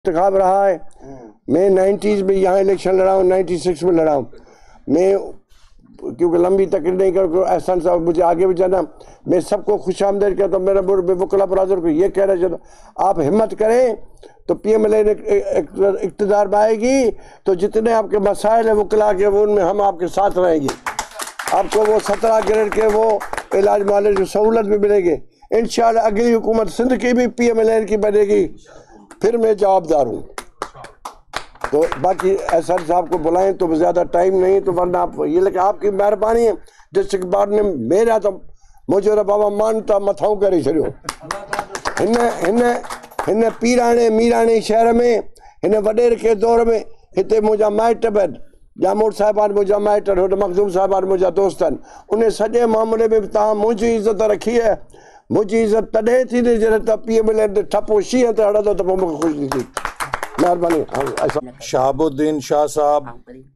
इंतखाब रहा है। मैं 90s में यहाँ इलेक्शन लड़ा हूँ, 96 में लड़ा हूँ मैं, क्योंकि लंबी तकरीर नहीं कर एहसान साहब मुझे आगे भी जाना। मैं सबको खुश आमदेद कहता हूँ। मेरा वकला बरादर को ये कह रहा है, आप हिम्मत करें तो PMLN इक़्तिदार में आएगी तो जितने आपके मसाइल है वकला के वो उनमें हम आपके साथ रहेंगे। आपको वो 17 ग्रेड के वो इलाज मालिज की सहूलत भी मिलेगी इंशाअल्लाह। अगली हुकूमत सिंध की भी PMLN की बनेगी, फिर मैं जवाबदार हूँ। तो बाकी एहसान साहब को बुलाएं तो ज़्यादा टाइम नहीं तो वरना आप ये लेकिन आपकी मेहरबानी है। डिस्ट्रिक्ट बोर्ड ने मेरा तो मुझे बाबा मानता मथाऊं करे छो हिन पीराणे मीराणे शहर में हिन वडेर के दौर में हिते मुझा माइट बन जामोद साहिबान मुझा माइट मखदूम साहिबान मुझा दोस्तन उन सॼे मामले में तव्हां मुझी इज्जत रखी है। मुझी इज्जत तॾहिं थींदी जॾहिं PMLN ठपो शींहं ते हड़ंदो त पोइ मूंखे ख़ुशी थी। मेहरबानी। शहाबुद्दीन शाह साहब